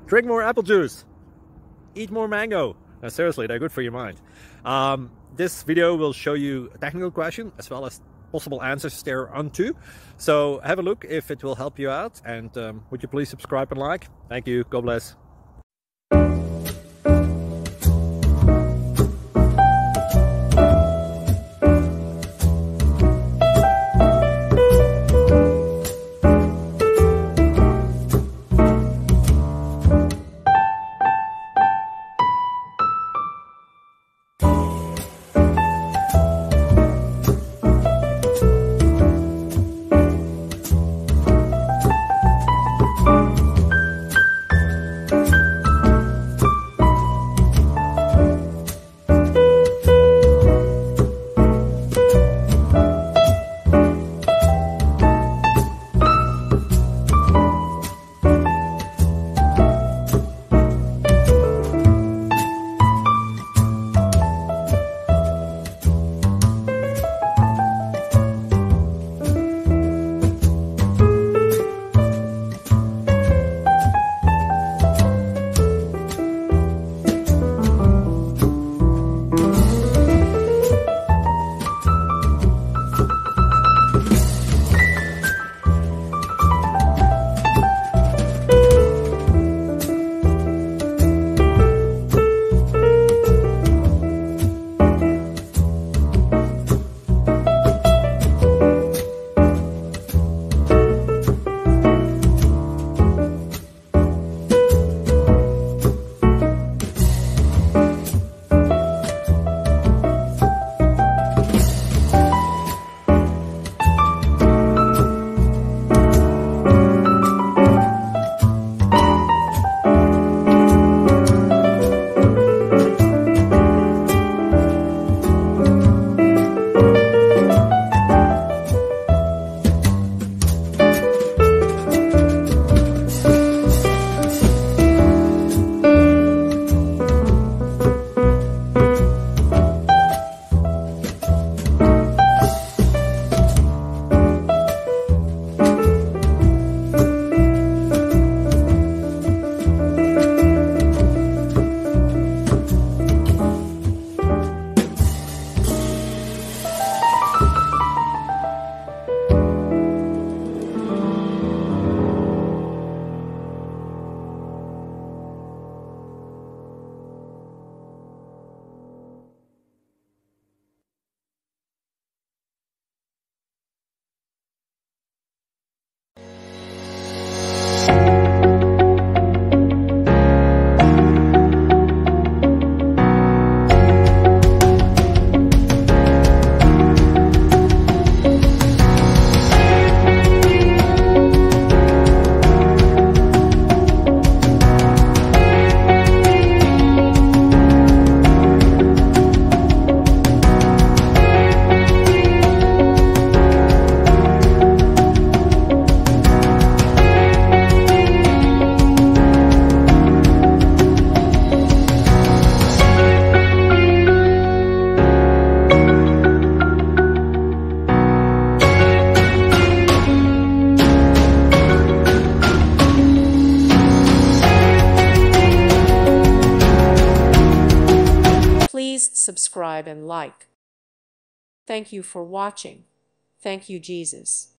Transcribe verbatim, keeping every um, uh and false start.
Drink more apple juice. Eat more mango. No, seriously, they're good for your mind. Um, this video will show you a technical question as well as possible answers thereunto. So have a look if it will help you out, and um, would you please subscribe and like? Thank you. God bless. Please subscribe and like. Thank you for watching. Thank you, Jesus.